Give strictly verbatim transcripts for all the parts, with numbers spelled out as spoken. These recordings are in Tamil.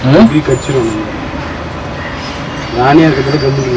இப்படி கச்சிரும் ராணியா இருக்கிறதுல company.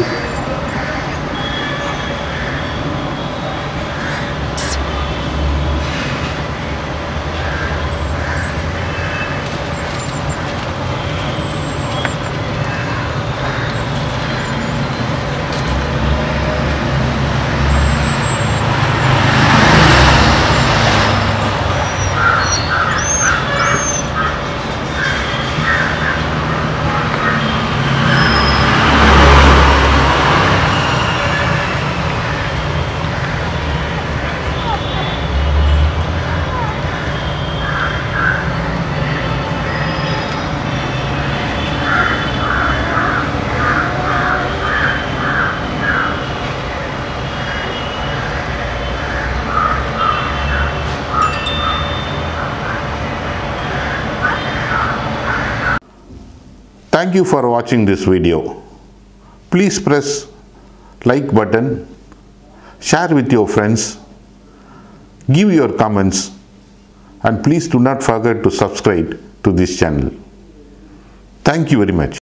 Thank you for watching this video. Please press like button, share with your friends, give your comments, and please do not forget to subscribe to this channel. Thank you very much.